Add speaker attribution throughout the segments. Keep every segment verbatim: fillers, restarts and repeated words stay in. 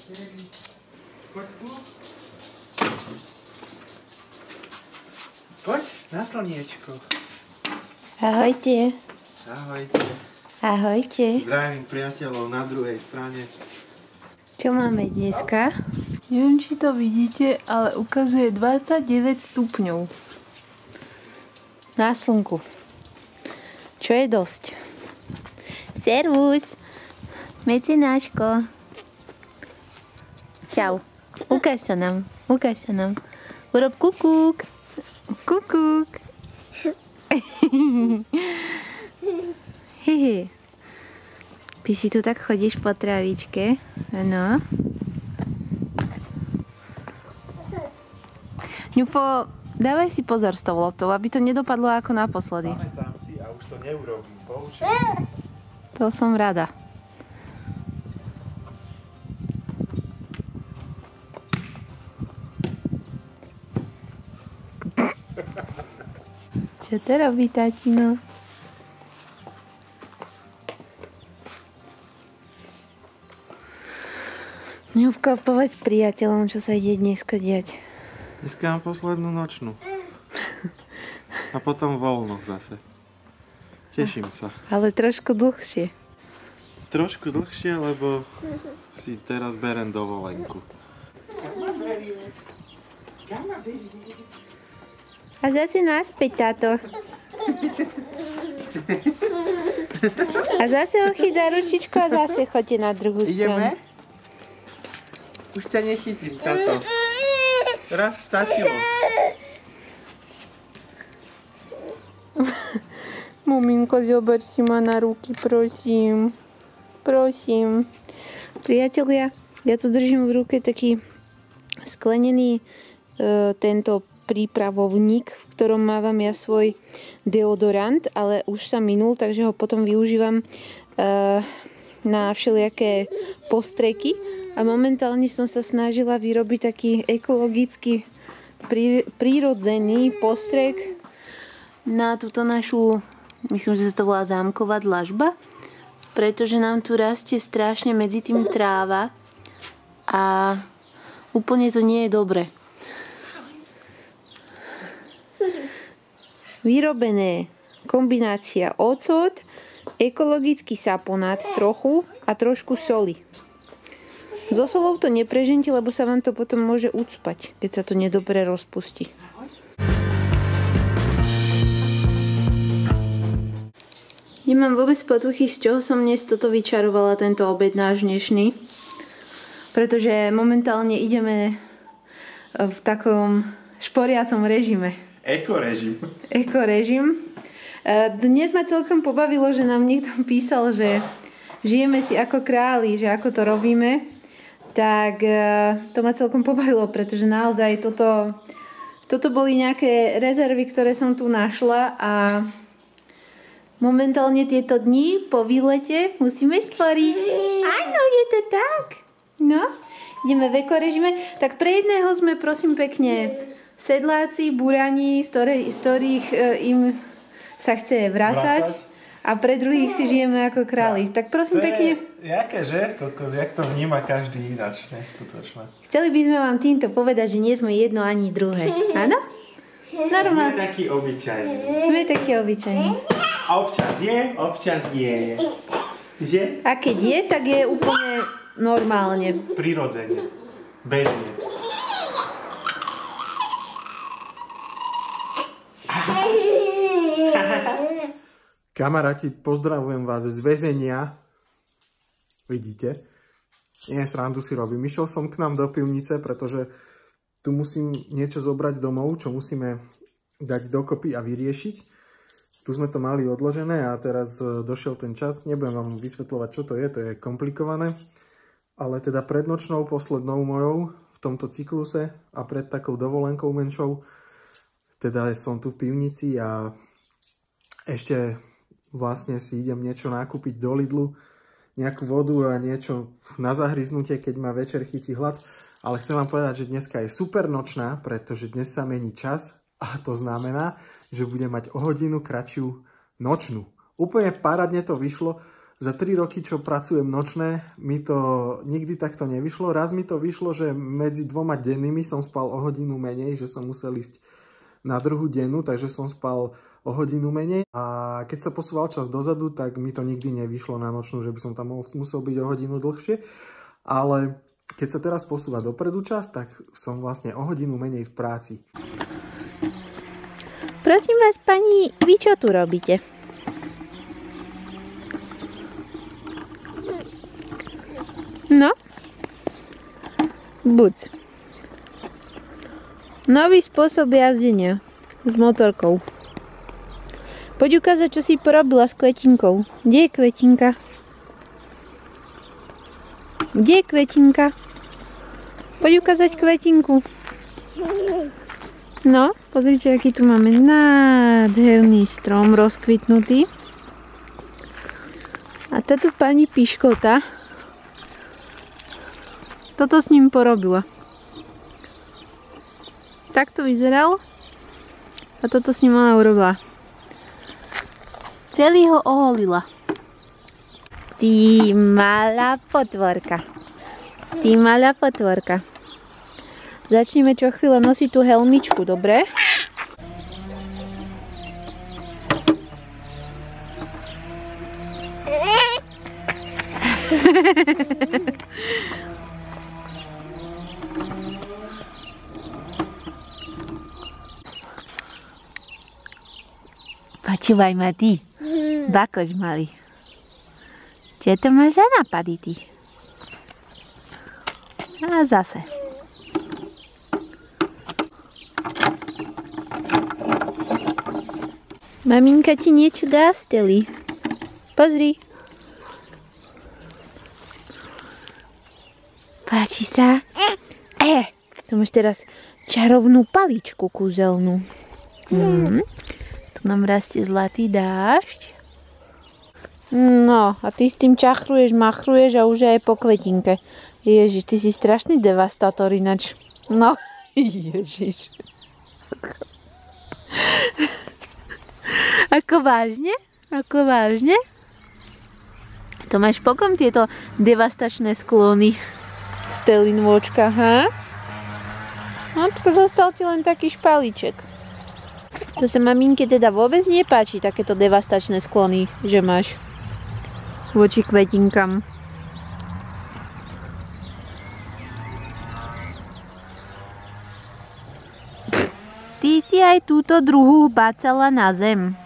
Speaker 1: Poď tu. Poď na slniečko.
Speaker 2: Ahojte.
Speaker 1: Ahojte.
Speaker 2: Ahojte.
Speaker 1: Zdravím priateľov na druhej strane.
Speaker 2: Čo máme dneska?
Speaker 3: Neviem, či to vidíte, ale ukazuje dvadsaťdeväť stupňov.
Speaker 2: Na slnku. Čo je dosť. Servus. Mecenáško. Čau. Ukáž sa nám. Ukáž sa nám. Urob kukúk. Kukúk. Hehe. Ty si tu tak chodíš po trávičke. Áno. Ňufo, dávaj si pozor s tou loptou, aby to nedopadlo ako naposledy.
Speaker 1: Pamätám si a už to neurobím. Poučím.
Speaker 2: To som rada. Čo to robí, tatino? Ňufka, povedz priateľom, čo sa ide dneska diať.
Speaker 1: Dneska mám poslednú nočnú. A potom voľno zase. Teším sa.
Speaker 2: Ale trošku dlhšie.
Speaker 1: Trošku dlhšie, lebo si teraz berem dovolenku.
Speaker 2: A zase naspäť, táto. A zase ho chyť za ručičku a zase choďte na druhú stranu.
Speaker 1: Ideme? Už ťa nechytím, táto. Raz stačilo.
Speaker 2: Maminko, zober si ma na ruky, prosím. Prosím. Priatelia, ja tu držím v ruke taký sklenený e, tento prípravovník, v ktorom mávam ja svoj deodorant, ale už sa minul, takže ho potom využívam e, na všelijaké postreky. A momentálne som sa snažila vyrobiť taký ekologický, prí, prírodzený postrek na túto našu, myslím, že sa to volá zámková dlažba, pretože nám tu rastie strašne medzi tým tráva a úplne to nie je dobre. Vyrobené kombinácia ocot, ekologický saponát trochu a trošku soli. So solou to neprežente, lebo sa vám to potom môže ucpať, keď sa to nedobre rozpustí. Nemám vôbec potuchy, z čoho som dnes toto vyčarovala, tento obed náš dnešný. Pretože momentálne ideme v takom šporiacom režime.
Speaker 1: Ekorežim.
Speaker 2: Ekorežim. Dnes ma celkom pobavilo, že nám niekto písal, že žijeme si ako králi, že ako to robíme. Tak to ma celkom pobavilo, pretože naozaj toto, toto boli nejaké rezervy, ktoré som tu našla a momentálne tieto dni po výlete musíme sporiť. Áno, je to tak. No, ideme v ekorežime. Tak pre jedného sme, prosím pekne, sedláci, burani, z ktorých, z ktorých im sa chce vrácať. Vrácať. A pre druhých si žijeme ako králi. Tak prosím
Speaker 1: to
Speaker 2: pekne.
Speaker 1: Je, jaké, že? Kokos, jak to vníma každý ináč, neskutočné.
Speaker 2: Chceli by sme vám týmto povedať, že nie sme jedno ani druhé. Áno? Normálne.
Speaker 1: Sme takí obyčajní.
Speaker 2: Sme takí obyčajní.
Speaker 1: A občas je, občas nie je. Že?
Speaker 2: A keď je, tak je úplne normálne.
Speaker 1: Prirodzene. Bežne. Kamaráti, pozdravujem vás z väzenia. Vidíte? Nie, srandu si robím. Išiel som k nám do pivnice, pretože tu musím niečo zobrať domov, čo musíme dať dokopy a vyriešiť. Tu sme to mali odložené a teraz došiel ten čas. Nebudem vám vysvetľovať, čo to je, to je komplikované. Ale teda pred nočnou, poslednou mojou v tomto cykluse a pred takou dovolenkou menšou, teda som tu v pivnici a ešte vlastne si idem niečo nakúpiť do Lidlu, nejakú vodu a niečo na zahryznutie, keď ma večer chytí hlad. Ale chcem vám povedať, že dneska je super nočná, pretože dnes sa mení čas a to znamená, že budem mať o hodinu kratšiu nočnú. Úplne parádne to vyšlo. Za tri roky, čo pracujem nočné, mi to nikdy takto nevyšlo. Raz mi to vyšlo, že medzi dvoma dennými som spal o hodinu menej, že som musel ísť na druhú dennu, takže som spal o hodinu menej. A keď sa posúval čas dozadu, tak mi to nikdy nevyšlo na nočnú, že by som tam musel byť o hodinu dlhšie. Ale keď sa teraz posúva dopredu čas, tak som vlastne o hodinu menej v práci.
Speaker 2: Prosím vás, pani, vy čo tu robíte? No? Buď. Nový spôsob jazdenia s motorkou. Poď ukázať, čo si porobila s kvetinkou. Kde je kvetinka? Kde je kvetinka? Poď ukázať kvetinku. No, pozrite, aký tu máme nádherný strom rozkvitnutý. A táto pani piškota toto s ním porobila. Tak to vyzeral a toto s ním ona urobila. Celý ho oholila. Ty malá potvorka. Ty malá potvorka. Začneme čo chvíľa nosiť tú helmičku, dobre? Počúvaj ma ty, bakoč malý. Čo to máš za nápady ty? A zase. Maminka ti niečo dá, Steli. Pozri. Páči sa? E, to máš teraz čarovnú paličku kúzelnú. Mm. Tu nám rastie zlatý dážď. No, a ty s tým čachruješ, machruješ a už aj po kvetinke. Ježiš, ty si strašný devastátor ináč. No, ježiš. Ako vážne? Ako vážne? To máš pokom tieto devastačné sklony, Stelin vočka, ha? No, tak zostal ti len taký špalíček. To sa maminke teda vôbec nepáči, takéto devastačné sklony, že máš voči kvetinkám. Ty si aj túto druhú bácala na zem.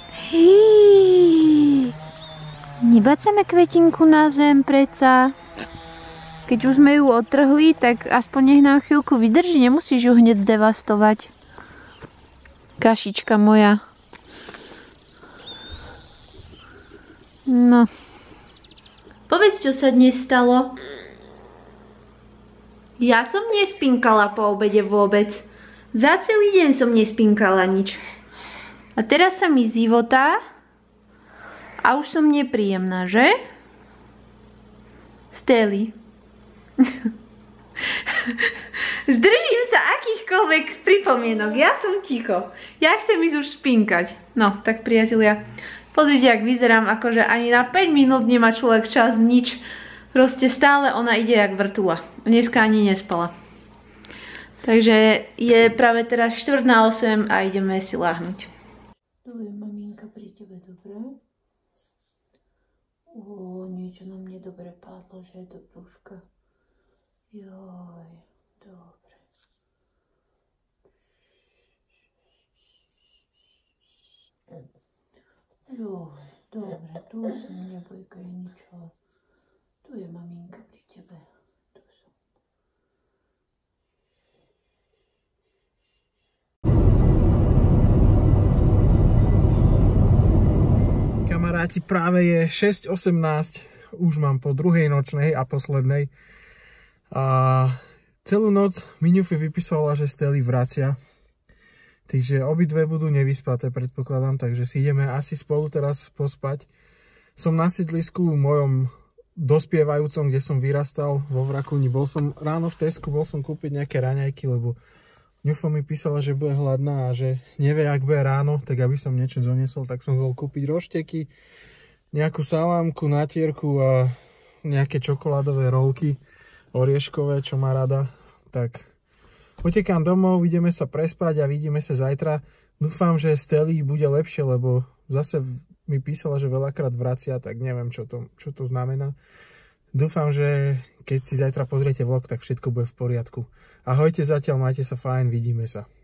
Speaker 2: Hí. Nebácame kvetinku na zem, preca. Keď už sme ju odtrhli, tak aspoň nech nám chvíľku vydrží, nemusíš ju hneď zdevastovať. Kašička moja. No. Povedz, čo sa dnes stalo. Ja som nespinkala po obede vôbec. Za celý deň som nespinkala nič. A teraz sa mi zivotá a už som nepríjemná, že? Steli. Zdržím sa akýchkoľvek pripomienok. Ja som ticho. Ja chcem ísť už spinkať. No, tak priatelia, pozrite, jak vyzerám, akože ani na päť minút nemá človek čas, nič. Proste stále ona ide jak vrtula. Dneska ani nespala. Takže je práve teraz štvrť na osem a ideme si láhnuť. Tu je maminka pri tebe, dobre? Ó, niečo na mne dobre padlo, že je do brúška. Joj, dobre. Joj, dobre, tu som, nebojkaj ničo. Tu je maminka pri tebe. Tu som.
Speaker 1: Kamaráti, práve je šesť osemnásť, už mám po druhej nočnej a poslednej. A celú noc Miňufi vypisovala, že Steli vracia. Takže obidve budú nevyspaté, predpokladám, takže si ideme asi spolu teraz pospať. Som na sídlisku mojom dospievajúcom, kde som vyrastal vo Vrakuni. Bol som ráno v Tesku, bol som kúpiť nejaké raňajky, lebo Ňufo mi písala, že bude hladná a že nevie, ak bude ráno, tak aby som niečo doniesol, tak som bol kúpiť rošteky, nejakú salámku, natierku a nejaké čokoládové rolky, orieškové, čo má rada. Tak utekám domov, ideme sa prespať a vidíme sa zajtra. Dúfam, že Steli bude lepšie, lebo zase mi písala, že veľakrát vracia, tak neviem, čo to, čo to znamená. Dúfam, že keď si zajtra pozriete vlog, tak všetko bude v poriadku. Ahojte zatiaľ, majte sa fajn, vidíme sa.